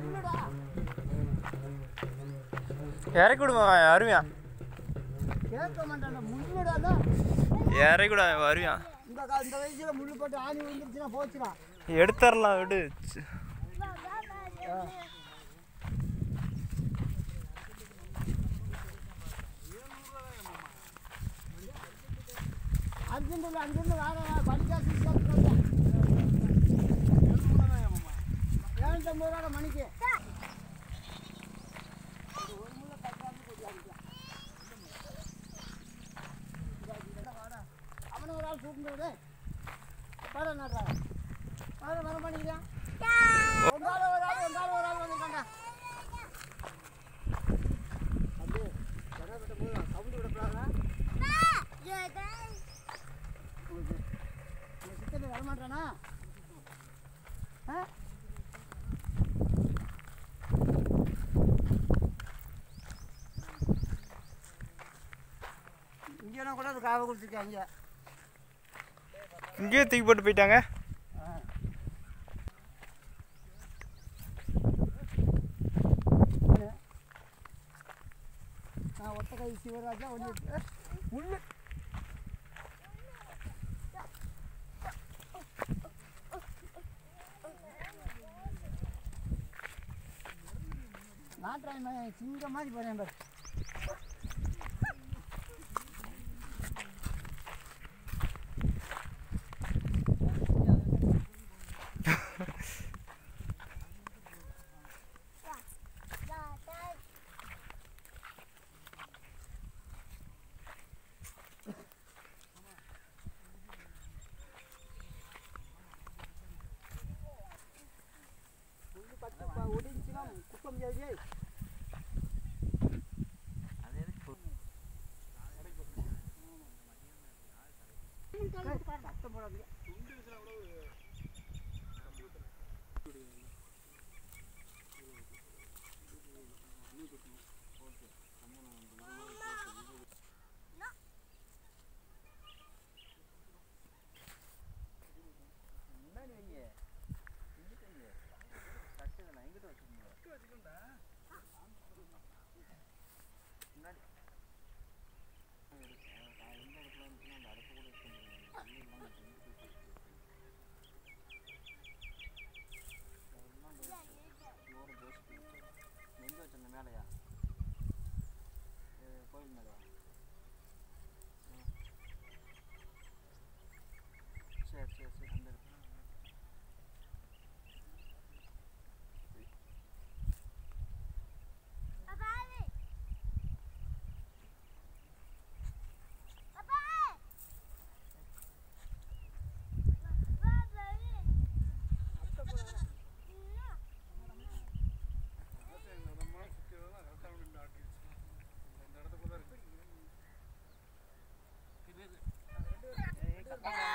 இறக்கி விடுமா வருவியா? இறக்கி விட வருவியா? இந்த வயசுல முள்ளு போட்டு ஆணி விழுந்துருச்சுன்னா போச்சுடா. எடுத்துடலாம் விடு. அங்கிருந்து வேற படிக்காசு 750 மணிக்கு அவனை ஒரு ஆள் கூப்பிட்டு பாரு நடுறா வர பண்ணிக்கிறியா? ஒரு ஆள் வந்துட்டாங்க. அப்படியே கடை போய் சவுண்டு விடக்கூடாதா? சித்தனை வரமாட்டானா? இங்கே கூட அது காவை கொடுத்துருக்காங்க. இங்கேயே தூக்கி போட்டு போயிட்டாங்க. நான் ஒத்த கை சிவராஜா ஒன்று முள்ளு நாட்டாய் சிங்க மாதிரி போறேன் பாரு. ஒடிஞ்சுன்னா குப்பை முடியாது. சத்தம் போடாது. மேலையா கோயில் மேலையா? சரி சரி சரி அந்த Bye.